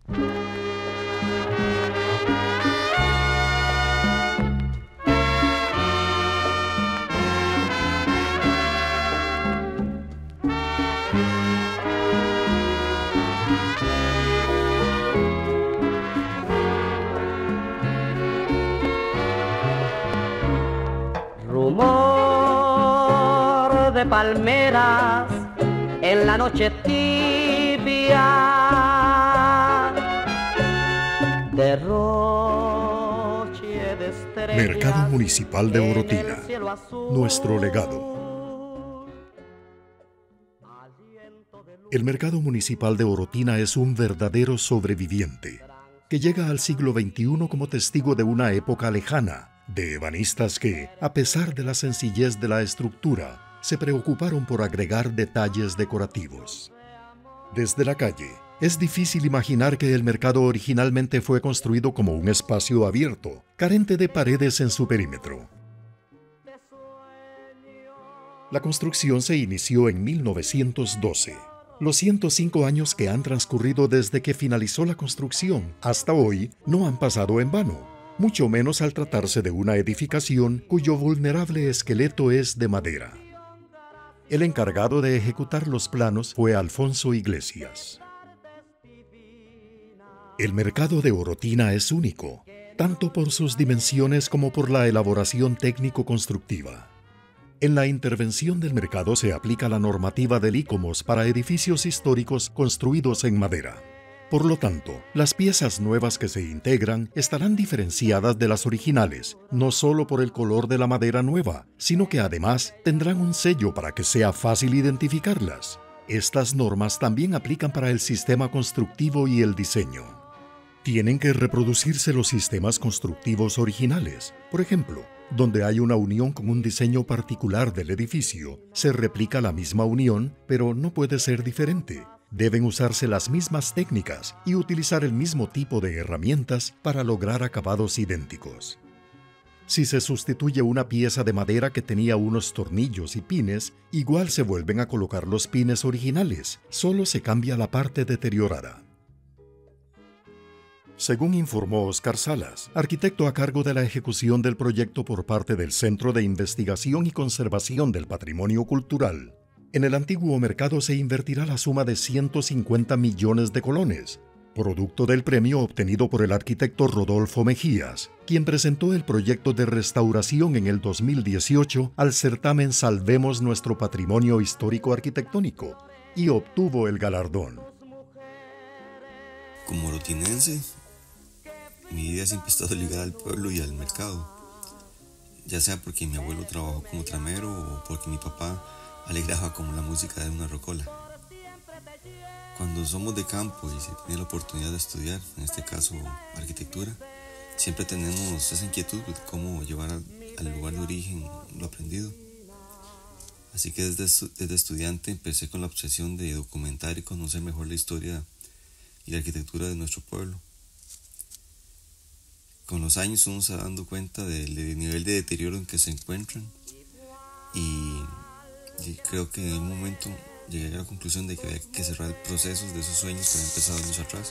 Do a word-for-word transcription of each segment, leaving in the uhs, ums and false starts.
Rumor de palmeras en la noche tibia, derroche de estrellas. Mercado Municipal de Orotina, nuestro legado. El Mercado Municipal de Orotina es un verdadero sobreviviente que llega al siglo veintiuno como testigo de una época lejana, de ebanistas que, a pesar de la sencillez de la estructura, se preocuparon por agregar detalles decorativos. Desde la calle, es difícil imaginar que el mercado originalmente fue construido como un espacio abierto, carente de paredes en su perímetro. La construcción se inició en mil novecientos doce. Los ciento cinco años que han transcurrido desde que finalizó la construcción hasta hoy no han pasado en vano, mucho menos al tratarse de una edificación cuyo vulnerable esqueleto es de madera. El encargado de ejecutar los planos fue Alfonso Iglesias. El mercado de Orotina es único, tanto por sus dimensiones como por la elaboración técnico-constructiva. En la intervención del mercado se aplica la normativa del ICOMOS para edificios históricos construidos en madera. Por lo tanto, las piezas nuevas que se integran estarán diferenciadas de las originales, no solo por el color de la madera nueva, sino que además tendrán un sello para que sea fácil identificarlas. Estas normas también aplican para el sistema constructivo y el diseño. Tienen que reproducirse los sistemas constructivos originales. Por ejemplo, donde hay una unión con un diseño particular del edificio, se replica la misma unión, pero no puede ser diferente. Deben usarse las mismas técnicas y utilizar el mismo tipo de herramientas para lograr acabados idénticos. Si se sustituye una pieza de madera que tenía unos tornillos y pines, igual se vuelven a colocar los pines originales, solo se cambia la parte deteriorada. Según informó Oscar Salas, arquitecto a cargo de la ejecución del proyecto por parte del Centro de Investigación y Conservación del Patrimonio Cultural, en el antiguo mercado se invertirá la suma de ciento cincuenta millones de colones, producto del premio obtenido por el arquitecto Rodolfo Mejías, quien presentó el proyecto de restauración en el dos mil dieciocho al certamen Salvemos Nuestro Patrimonio Histórico Arquitectónico, y obtuvo el galardón. Como orotinense, mi vida siempre ha estado ligada al pueblo y al mercado, ya sea porque mi abuelo trabajó como tramero o porque mi papá alegraba como la música de una rocola. Cuando somos de campo y se tiene la oportunidad de estudiar, en este caso arquitectura, siempre tenemos esa inquietud de cómo llevar al, al lugar de origen lo aprendido. Así que desde, desde estudiante empecé con la obsesión de documentar y conocer mejor la historia y la arquitectura de nuestro pueblo. Con los años uno se va dando cuenta del, del nivel de deterioro en que se encuentran y, y creo que en un momento llegué a la conclusión de que había que cerrar procesos de esos sueños que habían empezado años atrás.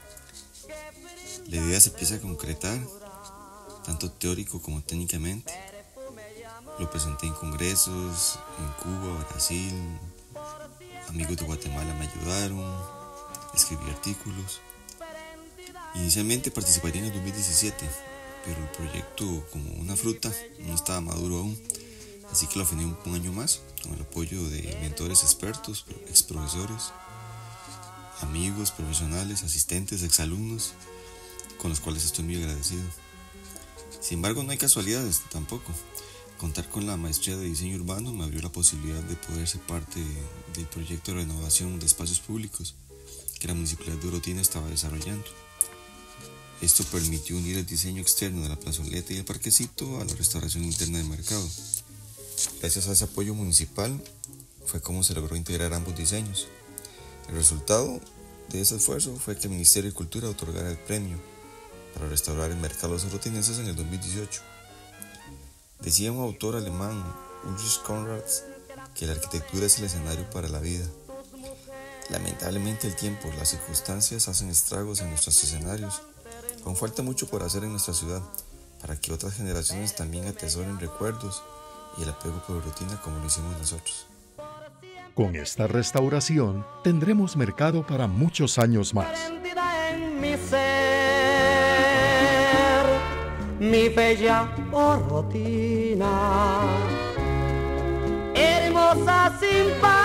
La idea se empieza a concretar, tanto teórico como técnicamente. Lo presenté en congresos, en Cuba, Brasil, amigos de Guatemala me ayudaron, escribí artículos. Inicialmente participaría en el dos mil diecisiete, pero el proyecto, como una fruta, no estaba maduro aún, así que lo afiné un, un año más, con el apoyo de mentores expertos, ex profesores, amigos, profesionales, asistentes, exalumnos, con los cuales estoy muy agradecido. Sin embargo, no hay casualidades tampoco. Contar con la maestría de diseño urbano me abrió la posibilidad de poder ser parte del proyecto de renovación de espacios públicos que la Municipalidad de Orotina estaba desarrollando. Esto permitió unir el diseño externo de la plazoleta y el parquecito a la restauración interna del mercado. Gracias a ese apoyo municipal fue como se logró integrar ambos diseños. El resultado de ese esfuerzo fue que el Ministerio de Cultura otorgara el premio para restaurar el mercado de los orotinenses en el dos mil dieciocho. Decía un autor alemán, Ulrich Conrad, que la arquitectura es el escenario para la vida. Lamentablemente el tiempo, las circunstancias hacen estragos en nuestros escenarios. Aún falta mucho por hacer en nuestra ciudad para que otras generaciones también atesoren recuerdos y el apego por rutina como lo hicimos nosotros. Con esta restauración tendremos mercado para muchos años más. En mi ser, mi bella Orotina, hermosa sin par.